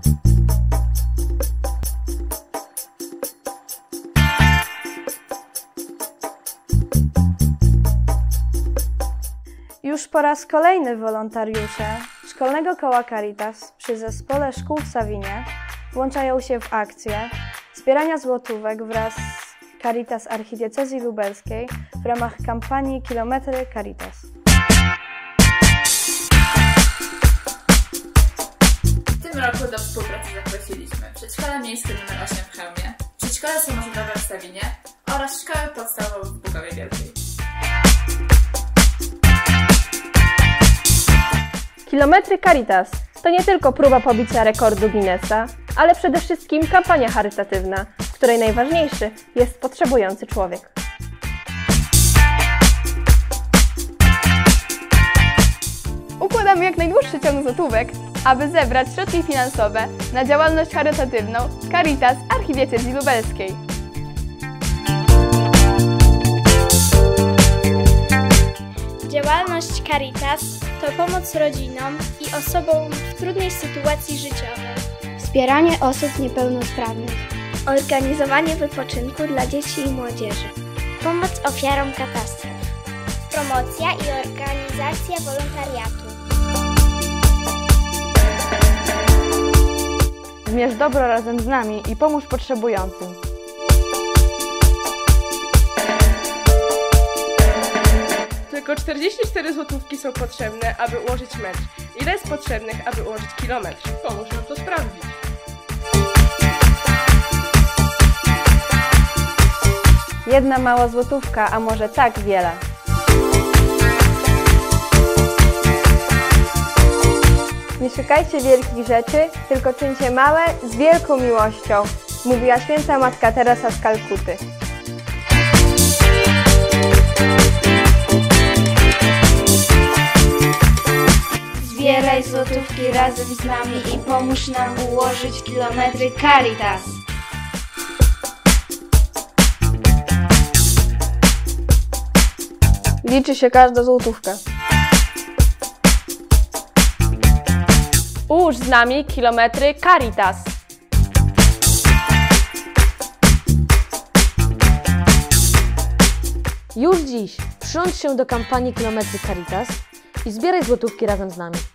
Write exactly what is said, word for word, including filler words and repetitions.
Już po raz kolejny wolontariusze Szkolnego Koła Caritas przy Zespole Szkół w Sawinie włączają się w akcję zbierania złotówek wraz z Caritas Archidiecezji Lubelskiej w ramach kampanii Kilometry Caritas. W tym roku do współpracy zaprosiliśmy Przedszkole Miejskie numer osiem w Chełmie, Przedszkole Samorządowe w Sawinie oraz Szkołę Podstawową w Bukowie Wielkiej. Kilometry Caritas to nie tylko próba pobicia rekordu Guinnessa, ale przede wszystkim kampania charytatywna, w której najważniejszy jest potrzebujący człowiek. Układamy jak najdłuższy ciąg złotówek, aby zebrać środki finansowe na działalność charytatywną Caritas Archidiecezji Lubelskiej. Działalność Caritas to pomoc rodzinom i osobom w trudnej sytuacji życiowej, wspieranie osób niepełnosprawnych, organizowanie wypoczynku dla dzieci i młodzieży, pomoc ofiarom katastrof, promocja i organizacja wolontariatu. Zmierz dobro razem z nami i pomóż potrzebującym. Tylko czterdzieści cztery złotówki są potrzebne, aby ułożyć metr. Ile jest potrzebnych, aby ułożyć kilometr? Pomóż nam to sprawdzić. Jedna mała złotówka, a może tak wiele. Nie szukajcie wielkich rzeczy, tylko czyńcie małe z wielką miłością, mówiła święta Matka Teresa z Kalkuty. Zbieraj złotówki razem z nami i pomóż nam ułożyć kilometry Caritas. Liczy się każda złotówka. Ułóż z nami kilometry Caritas. Już dziś przyłącz się do kampanii Kilometry Caritas i zbieraj złotówki razem z nami.